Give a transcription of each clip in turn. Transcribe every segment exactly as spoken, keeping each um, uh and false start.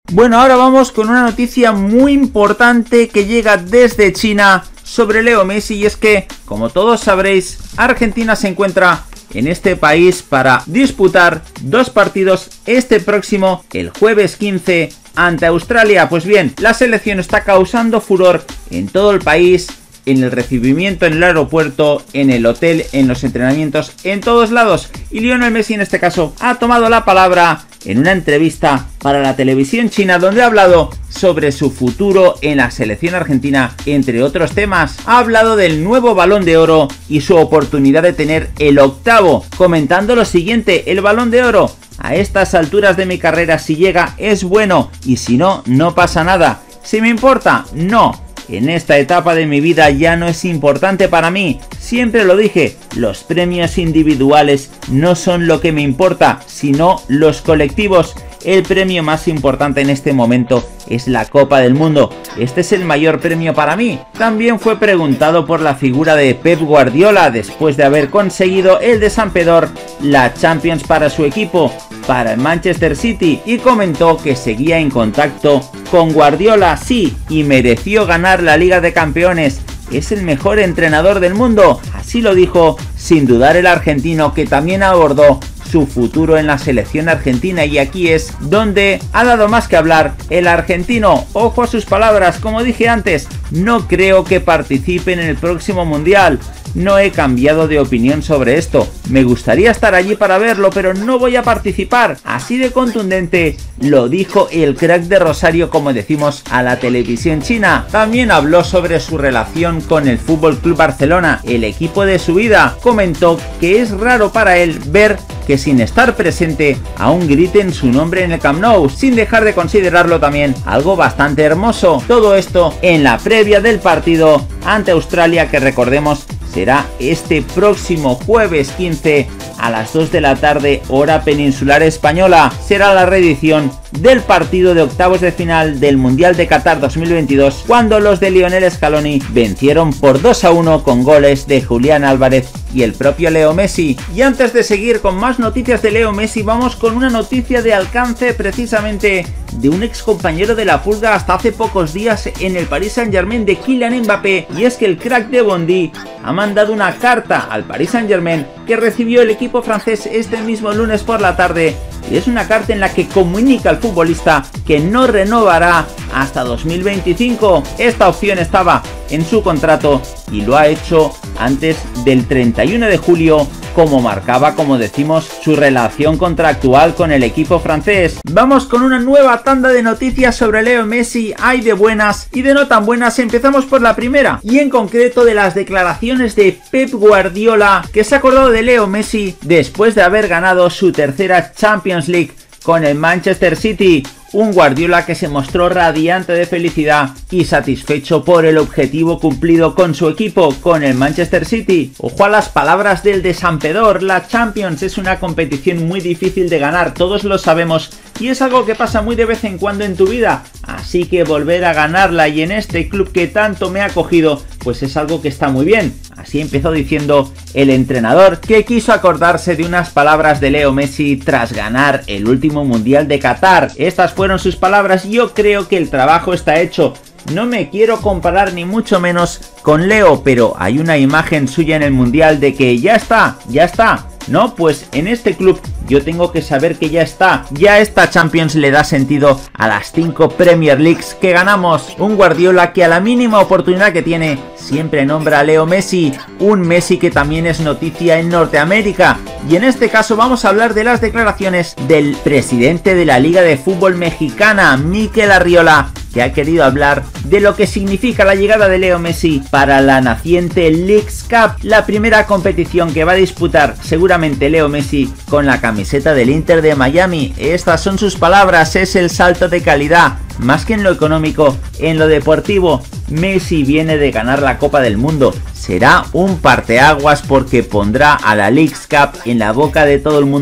Bueno, ahora vamos con una noticia muy importante que llega desde China sobre Leo Messi, y es que, como todos sabréis, Argentina se encuentra en este país para disputar dos partidos este próximo, el jueves quince, ante Australia. Pues bien, la selección está causando furor en todo el país, en el recibimiento en el aeropuerto, en el hotel, en los entrenamientos, en todos lados. Y Lionel Messi en este caso ha tomado la palabra en una entrevista para la televisión china, donde ha hablado sobre su futuro en la selección argentina, entre otros temas. Ha hablado del nuevo Balón de Oro y su oportunidad de tener el octavo, comentando lo siguiente: el Balón de Oro, a estas alturas de mi carrera, si llega es bueno, y si no, no pasa nada. ¿Si me importa? No. En esta etapa de mi vida ya no es importante para mí. Siempre lo dije, los premios individuales no son lo que me importa, sino los colectivos. El premio más importante en este momento es la Copa del Mundo. Este es el mayor premio para mí. También fue preguntado por la figura de Pep Guardiola después de haber conseguido el de San Pedro, la Champions para su equipo, para el Manchester City, y comentó que seguía en contacto con Guardiola, sí, y mereció ganar la Liga de Campeones. Es el mejor entrenador del mundo, así lo dijo sin dudar el argentino, que también abordó su futuro en la selección argentina, y aquí es donde ha dado más que hablar el argentino. Ojo a sus palabras, como dije antes, no creo que participe en el próximo mundial. No he cambiado de opinión sobre esto. Me gustaría estar allí para verlo, pero no voy a participar. Así de contundente lo dijo el crack de Rosario, como decimos, a la televisión china. También habló sobre su relación con el F C Barcelona, el equipo de su vida. Comentó que es raro para él ver que sin estar presente aún griten su nombre en el Camp Nou, sin dejar de considerarlo también algo bastante hermoso. Todo esto en la previa del partido ante Australia, que recordemos será este próximo jueves quince a las dos de la tarde, hora peninsular española. Será la reedición del partido de octavos de final del Mundial de Qatar dos mil veintidós, cuando los de Lionel Scaloni vencieron por dos a uno con goles de Julián Álvarez y el propio Leo Messi. Y antes de seguir con más noticias de Leo Messi, vamos con una noticia de alcance, precisamente de un ex compañero de la Pulga hasta hace pocos días en el Paris Saint-Germain, de Kylian Mbappé, y es que el crack de Bondy ha mandado una carta al Paris Saint-Germain que recibió el equipo francés este mismo lunes por la tarde, y es una carta en la que comunica al futbolista que no renovará hasta dos mil veinticinco. Esta opción estaba en su contrato y lo ha hecho antes del treinta y uno de julio, como marcaba, como decimos, su relación contractual con el equipo francés. Vamos con una nueva tanda de noticias sobre Leo Messi. Hay de buenas y de no tan buenas. Empezamos por la primera, y en concreto de las declaraciones de Pep Guardiola, que se ha acordado de Leo Messi después de haber ganado su tercera Champions League con el Manchester City. Un Guardiola que se mostró radiante de felicidad y satisfecho por el objetivo cumplido con su equipo, con el Manchester City. Ojo a las palabras del de San Pedro: la Champions es una competición muy difícil de ganar, todos lo sabemos, y es algo que pasa muy de vez en cuando en tu vida, así que volver a ganarla y en este club que tanto me ha acogido, pues es algo que está muy bien. Así empezó diciendo el entrenador, que quiso acordarse de unas palabras de Leo Messi tras ganar el último Mundial de Qatar. Estas fueron sus palabras: yo creo que el trabajo está hecho. No me quiero comparar ni mucho menos con Leo, pero hay una imagen suya en el Mundial de que ya está, ya está. No, pues en este club yo tengo que saber que ya está. Ya esta Champions le da sentido a las cinco Premier Leagues que ganamos. Un Guardiola que a la mínima oportunidad que tiene siempre nombra a Leo Messi. Un Messi que también es noticia en Norteamérica. Y en este caso vamos a hablar de las declaraciones del presidente de la Liga de Fútbol Mexicana, Mikel Arriola, que ha querido hablar de lo que significa la llegada de Leo Messi para la naciente Leagues Cup, la primera competición que va a disputar seguramente Leo Messi con la camiseta del Inter de Miami. Estas son sus palabras: es el salto de calidad, más que en lo económico, en lo deportivo. Messi viene de ganar la Copa del Mundo. Será un parteaguas porque pondrá a la Leagues Cup en la boca de todo el mundo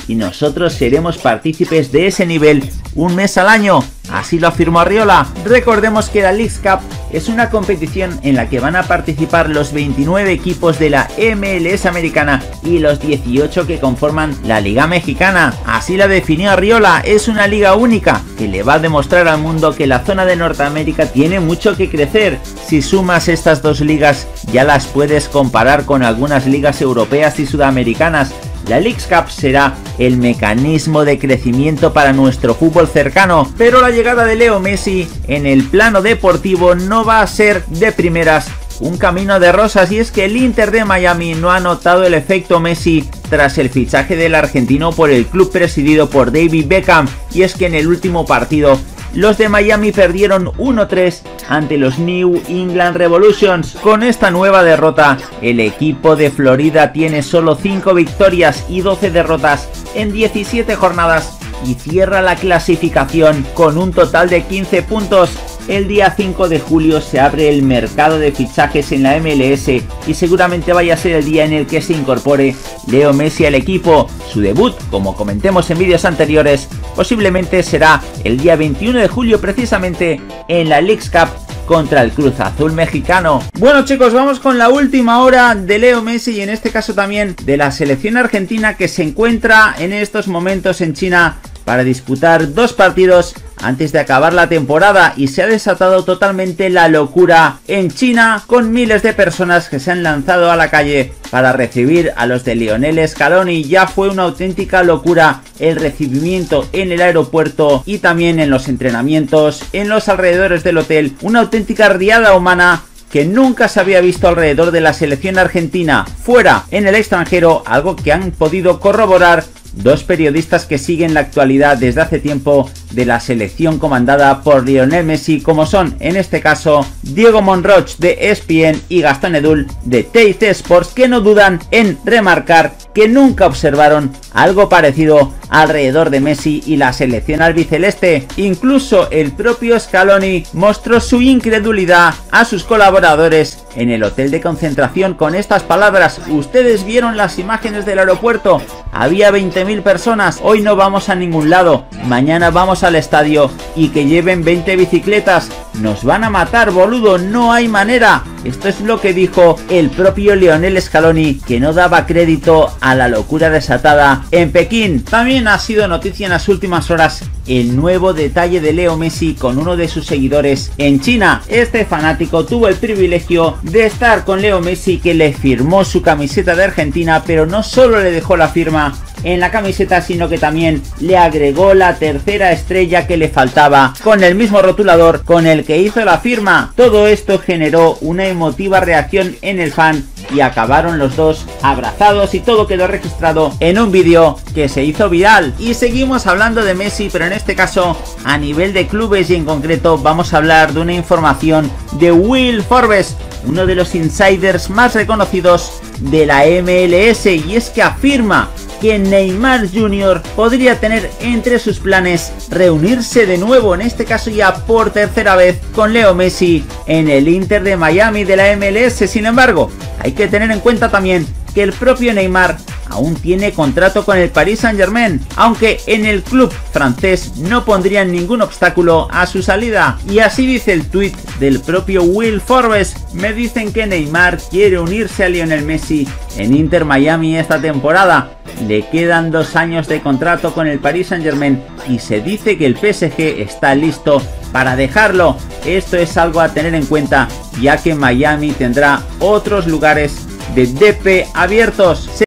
y nosotros seremos partícipes de ese nivel un mes al año. Así lo afirmó Arriola. Recordemos que la Leagues Cup es una competición en la que van a participar los veintinueve equipos de la M L S americana y los dieciocho que conforman la Liga Mexicana. Así la definió Arriola, es una liga única que le va a demostrar al mundo que la zona de Norteamérica tiene mucho que crecer. Si sumas estas dos ligas ya las puedes comparar con algunas ligas europeas y sudamericanas. La Leagues Cup será el mecanismo de crecimiento para nuestro fútbol cercano, pero la llegada de Leo Messi en el plano deportivo no va a ser de primeras un camino de rosas, y es que el Inter de Miami no ha notado el efecto Messi tras el fichaje del argentino por el club presidido por David Beckham, y es que en el último partido los de Miami perdieron uno tres ante los New England Revolutions. Con esta nueva derrota, el equipo de Florida tiene solo cinco victorias y doce derrotas en diecisiete jornadas y cierra la clasificación con un total de quince puntos. El día cinco de julio se abre el mercado de fichajes en la M L S y seguramente vaya a ser el día en el que se incorpore Leo Messi al equipo. Su debut, como comentemos en vídeos anteriores, posiblemente será el día veintiuno de julio, precisamente en la Leagues Cup contra el Cruz Azul mexicano. Bueno chicos, vamos con la última hora de Leo Messi y en este caso también de la selección argentina, que se encuentra en estos momentos en China para disputar dos partidos antes de acabar la temporada, y se ha desatado totalmente la locura en China, con miles de personas que se han lanzado a la calle para recibir a los de Lionel Scaloni. Ya fue una auténtica locura el recibimiento en el aeropuerto y también en los entrenamientos, en los alrededores del hotel, una auténtica riada humana que nunca se había visto alrededor de la selección argentina fuera en el extranjero, algo que han podido corroborar dos periodistas que siguen la actualidad desde hace tiempo de la selección comandada por Lionel Messi, como son en este caso Diego Monroch de E S P N y Gastón Edul de T I C Sports, que no dudan en remarcar que nunca observaron algo parecido alrededor de Messi y la selección albiceleste. Incluso el propio Scaloni mostró su incredulidad a sus colaboradores en el hotel de concentración con estas palabras: ustedes vieron las imágenes del aeropuerto, había veinte mil personas, hoy no vamos a ningún lado, mañana vamos al estadio y que lleven veinte bicicletas, nos van a matar, boludo, no hay manera. Esto es lo que dijo el propio Lionel Scaloni, que no daba crédito a la locura desatada en Pekín. También ha sido noticia en las últimas horas el nuevo detalle de Leo Messi con uno de sus seguidores en China. Este fanático tuvo el privilegio de estar con Leo Messi, que le firmó su camiseta de Argentina, pero no solo le dejó la firma en la camiseta, sino que también le agregó la tercera estrella que le faltaba con el mismo rotulador con el que hizo la firma. Todo esto generó una emotiva reacción en el fan y acabaron los dos abrazados, y todo quedó registrado en un vídeo que se hizo viral. Y seguimos hablando de Messi, pero en este caso a nivel de clubes, y en concreto vamos a hablar de una información de Will Forbes, uno de los insiders más reconocidos de la M L S, y es que afirma que Neymar junior podría tener entre sus planes reunirse de nuevo, en este caso ya por tercera vez, con Leo Messi en el Inter de Miami de la M L S. Sin embargo, hay que tener en cuenta también que el propio Neymar aún tiene contrato con el Paris Saint-Germain, aunque en el club francés no pondrían ningún obstáculo a su salida. Y así dice el tweet del propio Will Forbes: me dicen que Neymar quiere unirse a Lionel Messi en Inter Miami esta temporada. Le quedan dos años de contrato con el Paris Saint-Germain y se dice que el P S G está listo para dejarlo. Esto es algo a tener en cuenta, ya que Miami tendrá otros lugares de D P abiertos.